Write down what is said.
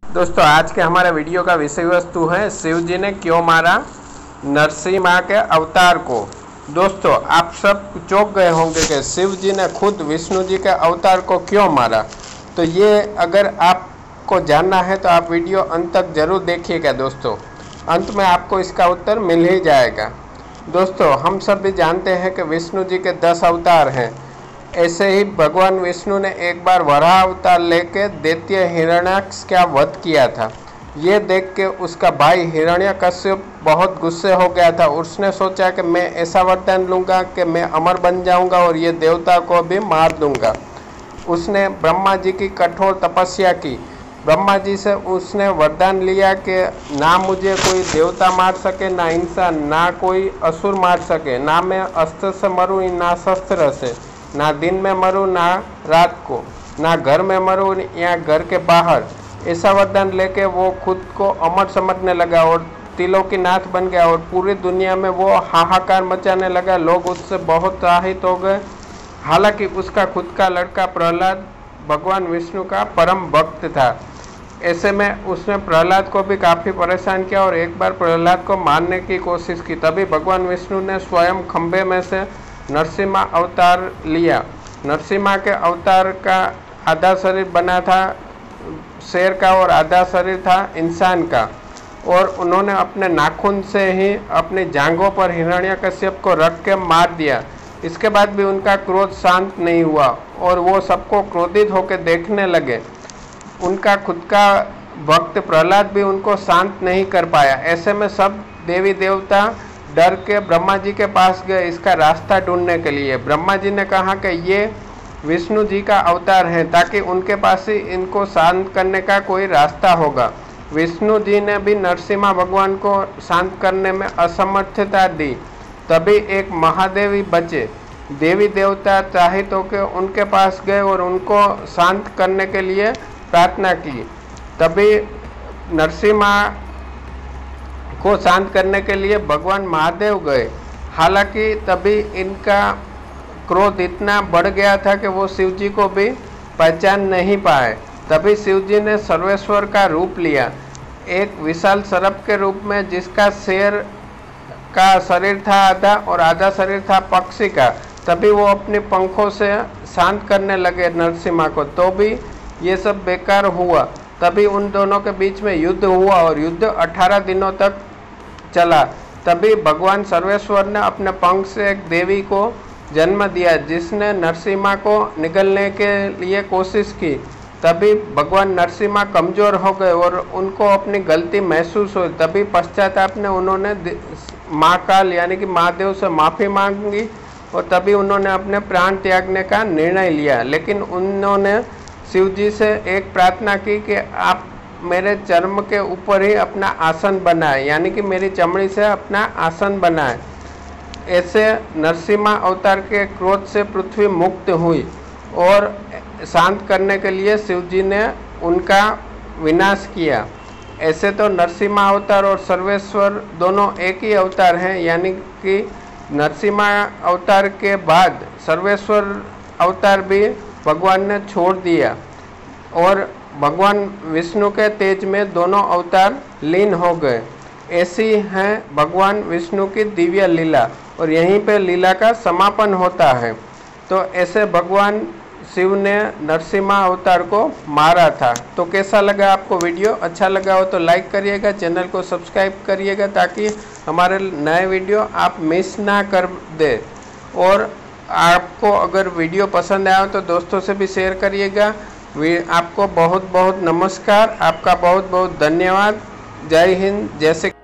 दोस्तों आज के हमारे वीडियो का विषय वस्तु है शिव जी ने क्यों मारा नरसिंह माँ के अवतार को। दोस्तों आप सब चौंक गए होंगे कि शिव जी ने खुद विष्णु जी के अवतार को क्यों मारा। तो ये अगर आपको जानना है तो आप वीडियो अंत तक जरूर देखिएगा। दोस्तों अंत में आपको इसका उत्तर मिल ही जाएगा। दोस्तों हम सब भी जानते हैं कि विष्णु जी के 10 अवतार हैं। ऐसे ही भगवान विष्णु ने एक बार वराह अवतार लेके दैत्य हिरण्याक्ष का वध किया था। ये देख के उसका भाई हिरण्यकश्यप बहुत गुस्से हो गया था। उसने सोचा कि मैं ऐसा वरदान लूँगा कि मैं अमर बन जाऊँगा और ये देवता को भी मार दूँगा। उसने ब्रह्मा जी की कठोर तपस्या की। ब्रह्मा जी से उसने वरदान लिया कि ना मुझे कोई देवता मार सके, ना इंसान, ना कोई असुर मार सके, ना मैं अस्त्र से मरूँ ना शस्त्र से, ना दिन में मरूँ ना रात को, ना घर में मरूँ या घर के बाहर। ऐसा वरदान लेके वो खुद को अमर समझने लगा और त्रिलोकीनाथ बन गया और पूरी दुनिया में वो हाहाकार मचाने लगा। लोग उससे बहुत राहित हो गए। हालांकि उसका खुद का लड़का प्रहलाद भगवान विष्णु का परम भक्त था। ऐसे में उसने प्रहलाद को भी काफ़ी परेशान किया और एक बार प्रहलाद को मारने की कोशिश की। तभी भगवान विष्णु ने स्वयं खंभे में से नरसिम्हा अवतार लिया। नरसिम्हा के अवतार का आधा शरीर बना था शेर का और आधा शरीर था इंसान का, और उन्होंने अपने नाखून से ही अपनी जांघों पर हिरण्यकश्यप को रख के मार दिया। इसके बाद भी उनका क्रोध शांत नहीं हुआ और वो सबको क्रोधित होकर देखने लगे। उनका खुद का भक्त प्रहलाद भी उनको शांत नहीं कर पाया। ऐसे में सब देवी देवता डर के ब्रह्मा जी के पास गए इसका रास्ता ढूंढने के लिए। ब्रह्मा जी ने कहा कि ये विष्णु जी का अवतार है ताकि उनके पास ही इनको शांत करने का कोई रास्ता होगा। विष्णु जी ने भी नरसिम्हा भगवान को शांत करने में असमर्थता दी। तभी एक महादेवी बचे। देवी देवता चाहित होकर उनके पास गए और उनको शांत करने के लिए प्रार्थना की। तभी नरसिम्हा को शांत करने के लिए भगवान महादेव गए। हालांकि तभी इनका क्रोध इतना बढ़ गया था कि वो शिव जी को भी पहचान नहीं पाए। तभी शिव जी ने सर्वेश्वर का रूप लिया, एक विशाल सर्प के रूप में, जिसका शेर का शरीर था आधा और आधा शरीर था पक्षी का। तभी वो अपने पंखों से शांत करने लगे नरसिम्हा को। तो भी ये सब बेकार हुआ। तभी उन दोनों के बीच में युद्ध हुआ और युद्ध 18 दिनों तक चला। तभी भगवान सर्वेश्वर ने अपने पंख से एक देवी को जन्म दिया जिसने नरसिम्हा को निगलने के लिए कोशिश की। तभी भगवान नरसिम्हा कमज़ोर हो गए और उनको अपनी गलती महसूस हुई। तभी पश्चाताप ने उन्होंने महाकाल यानी कि महादेव से माफ़ी मांगी और तभी उन्होंने अपने प्राण त्यागने का निर्णय लिया। लेकिन उन्होंने शिव जी से एक प्रार्थना की कि आप मेरे चर्म के ऊपर ही अपना आसन बनाए, यानी कि मेरी चमड़ी से अपना आसन बनाए। ऐसे नरसिम्हा अवतार के क्रोध से पृथ्वी मुक्त हुई और शांत करने के लिए शिव जी ने उनका विनाश किया। ऐसे तो नरसिम्हा अवतार और सर्वेश्वर दोनों एक ही अवतार हैं, यानी कि नरसिम्हा अवतार के बाद सर्वेश्वर अवतार भी भगवान ने छोड़ दिया और भगवान विष्णु के तेज में दोनों अवतार लीन हो गए। ऐसी है भगवान विष्णु की दिव्य लीला और यहीं पे लीला का समापन होता है। तो ऐसे भगवान शिव ने नरसिम्हा अवतार को मारा था। तो कैसा लगा आपको वीडियो? अच्छा लगा हो तो लाइक करिएगा, चैनल को सब्सक्राइब करिएगा ताकि हमारे नए वीडियो आप मिस ना कर दे। और आपको अगर वीडियो पसंद आया हो तो दोस्तों से भी शेयर करिएगा। आपको बहुत बहुत नमस्कार, आपका बहुत बहुत धन्यवाद। जय हिंद, जय श्री